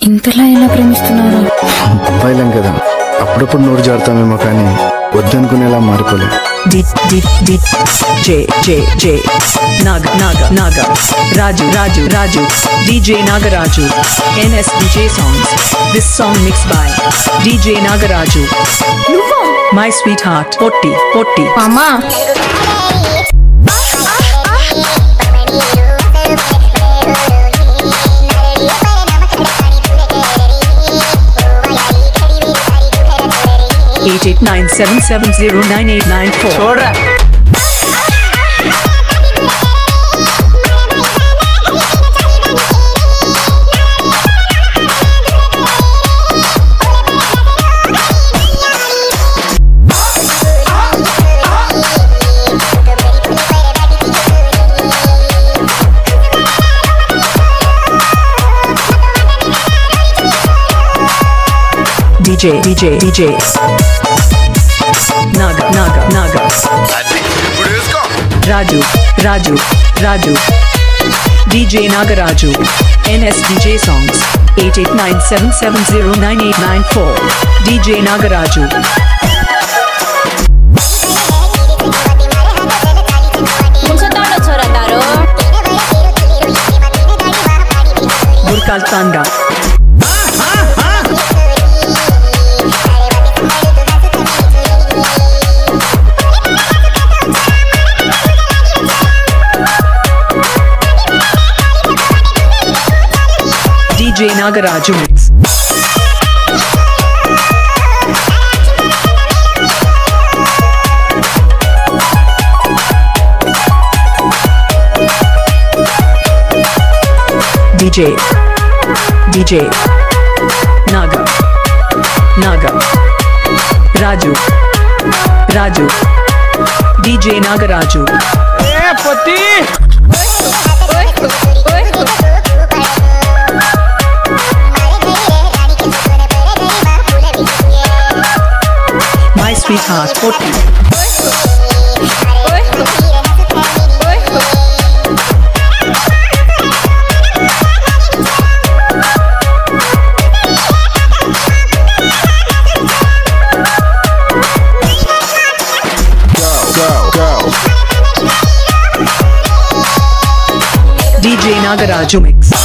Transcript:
ఇంతలా ఎలా ప్రేమిస్తున్నారు? అబ్బాయిలం కదా, అప్పుడప్పుడు నోరు జారుతామేమో కానీ వద్దనుకునేలా మారిపోలే. Raju DJ Nagaraju NS DJ songs. This song mixed by DJ Nagaraju. My sweetheart Potti Mama 8897709894. చూడరా DJ Naga Raju DJ Nagaraju NS DJ songs 8897709894. DJ Nagaraju. Burkal Tanda DJ Nagaraju mix. DJ Naga Raju DJ Nagaraju. Potti My sweetheart Potti DJ Nagaraju mix.